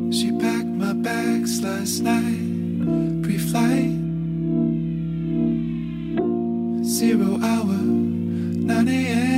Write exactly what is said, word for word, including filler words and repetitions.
She packed my bags last night, pre-flight. Zero hour, nine a m